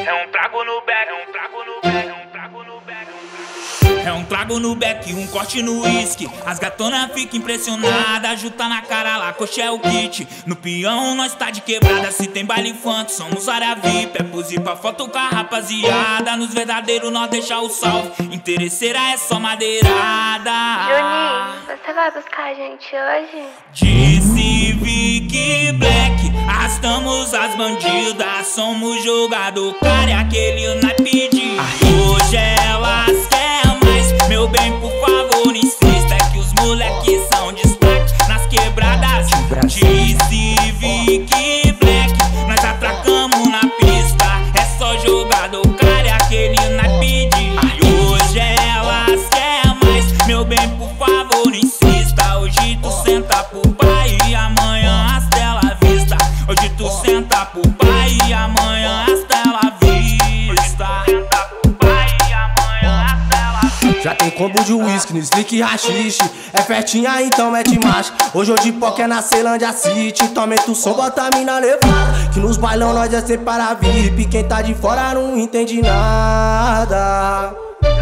É um trago no beck, é um trago no beck, é um trago no beck. É um trago no beck, um corte no uísque. As gatonas ficam impressionadas, junta na cara lá, coxa é o kit. No peão nós tá de quebrada, se tem baile funk, somos área VIP. É pose pra foto com a rapaziada, nos verdadeiros nós deixa o salve. Interesseira é só madeirada. Juninho, você vai buscar a gente hoje? Disse Vic Black, arrastamos as bandidas, somos jogador, cara, é aquele naipe de hoje elas querem mais. Meu bem, por favor, insista, é que os moleques são destaque nas quebradas. Disse Vic Black, nós atracamos na pista, é só jogador, cara, é aquele naipe de hoje elas querem mais. Meu bem, por favor, insista, hoje tu senta pro pai e amanhã hasta ela vista. Hoje tu senta pro pai e amanhã hasta ela vista. Já tem combo de uísque no slick e rachixe. É festinha, então mete marcha. Hoje de poker na Ceilândia City. Então aumenta o som, bota a mina levada, que nos bailão nós é sempre para VIP. Quem tá de fora não entende nada.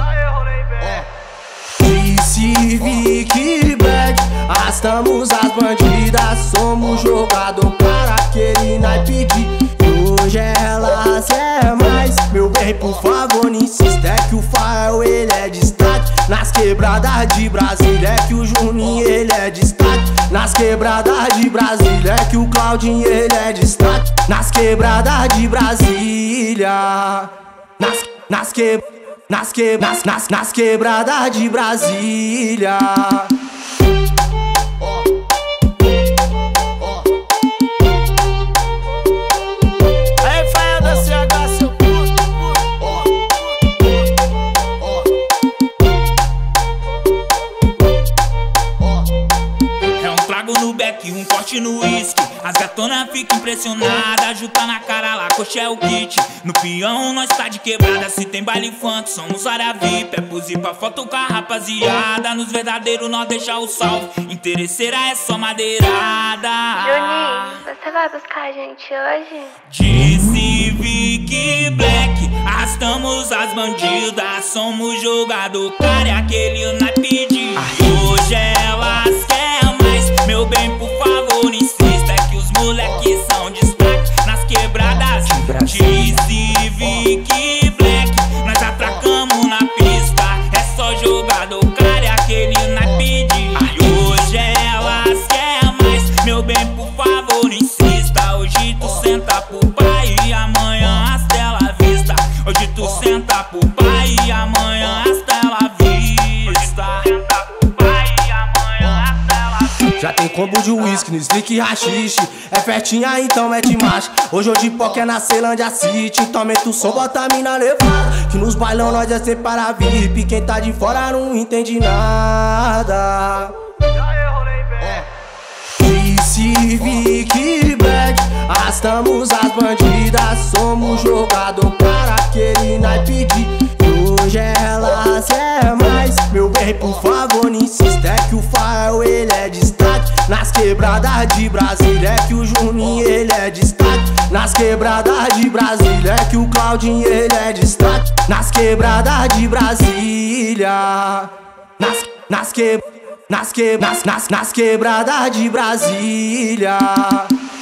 Disse Vic Black, arrastamos as bandidas, somos jogador para aquele naipe de hoje elas é mais. Meu bem, por favor, não insista, é que o Fael ele é destaque nas quebradas de Brasília, é que o Juninho ele é destaque nas quebradas de Brasília, é que o Claudinho ele é destaque nas quebradas de Brasília, nas quebradas de Brasília. No beck, um corte no uísque. As gatonas ficam impressionadas, junta na cara lá, coxa é o kit. No peão nós tá de quebrada, se tem baile funk, somos área VIP. É pose pra foto com a rapaziada, nos verdadeiros nós deixa o salve. Interesseira é só madeirada. Juninho, você vai buscar a gente hoje? Disse Vic Black, arrastamos as bandidas, somos jogador, cara, é aquele naipe de hoje elas querem mais. Meu bem, por favor, insista, é que os moleques são destaque nas quebradas. Disse Vic Black, nós atracamos na pista, é só jogador, cara, é aquele naipe de hoje elas querem mais. Meu bem, por favor, insista, hoje tu senta pro pai e amanhã hasta ela vista. Hoje tu senta pro pai e amanhã hasta ela vista. Já tem combo de uísque no slick e rachixe. É festinha, então mete marcha. Hoje de poker na Ceilândia City. Então aumenta o som, bota a mina levada, que nos bailão nós é sempre para VIP. Quem tá de fora não entende nada. Disse Vic Black, arrastamos as bandidas, somos jogador para aquele naipe de hoje elas é mais. Meu bem, por favor, não insista, é que o Fael ele é destaque nas quebradas de Brasília, é que o Juninho ele é destaque nas quebradas de Brasília, é que o Claudinho ele é destaque nas quebradas de Brasília, nas quebradas de Brasília.